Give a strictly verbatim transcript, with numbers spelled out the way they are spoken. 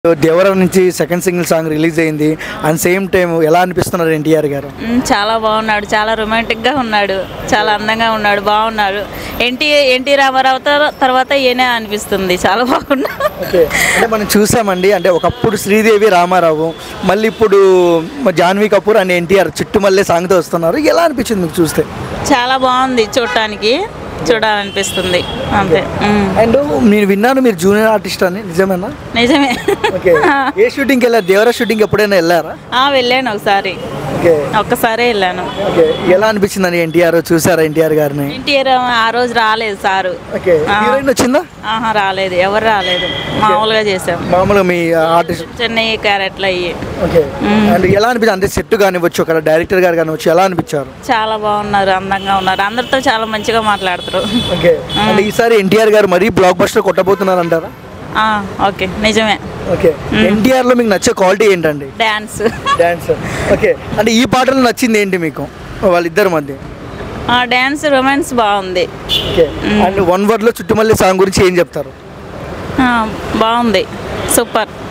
దేవరా నుంచి second single song release అయింది. And same time ఎలా అనిపిస్తున్నారు ఎన్టీఆర్ గారు? చాలా బాగున్నాడు, చాలా రొమాంటిక్గా ఉన్నాడు, చాలా అందంగా ఉన్నాడు, బాగున్నాడు. ఎన్టీ ఎన్టీ రామారావు తర్వాత ఈయనే అనిపిస్తుంది, చాలా బాగున్నాడు. ఓకే, అంటే మనం చూసామండి, అంటే ఒకప్పుడు శ్రీదేవి రామారావు, మళ్ళీ ఇప్పుడు జాన్వీ కపూర్ అండ్ ఎన్టీఆర్ చుట్టుమల్లే సాంగ్తో వస్తున్నారు. ఎలా అనిపించింది మీకు చూస్తే? చాలా బాగుంది, చూడటానికి చూడాలనిపిస్తుంది అంతే. అండ్ నేను విన్నాను మీరు జూనియర్ ఆర్టిస్ట్ అని, నిజమేనా? నిజమే. ఓకే, ఏ షూటింగ్కి వెళ్ళారు? దేవరా షూటింగ్ ఎప్పుడైనా వెళ్ళారా? వెళ్ళాను ఒకసారి, ఓకే ఒక్కసారే వెళ్ళాను. ఓకే, ఎలా అనిపించింది ఎన్టీఆర్? చూసారా ఎన్టీఆర్ గారిని? ఎన్టీఆర్ ఆ రోజు రాలేదు సారు. ఓకే, హీరోయిన్ వచ్చిందా? ఆహా రాలేదు, ఎవరు రాలేదు, మామూలుగా చేసాం. మామూలుగా మీ ఆర్టిస్ట్ చెన్నై క్యారెట్లు అయ్యి. ఓకే, అండ్ ఎలా అనిపించింది? అంటే సెట్ కానివ్వచ్చు, ఒక డైరెక్టర్ గారు కానివచ్చు, ఎలా అనిపించారు? చాలా బాగున్నారు, అందంగా ఉన్నారు, అందరితో చాలా మంచిగా మాట్లాడుతారు. ఓకే, అంటే ఈసారి ఎన్టీఆర్ గారు మరీ బ్లాక్ బస్టర్ కొట్టబోతున్నారు అంటారా? ఓకే, నిజమే. ఓకే, ఎన్టీఆర్ లో మీకు నచ్చే క్వాలిటీ ఏంటండి? డాన్స్. డాన్స్. ఓకే, అంటే ఈ పాటలో నచ్చింది ఏంటి మీకు వాళ్ళిద్దరి మధ్య? డాన్స్, రొమాన్స్ బాగుంది. ఓకే, అండ్ వన్ వర్డ్ లో చుట్టుమల్లి సాంగ్ గురించి ఏం చెప్తారు? బాగుంది, సూపర్.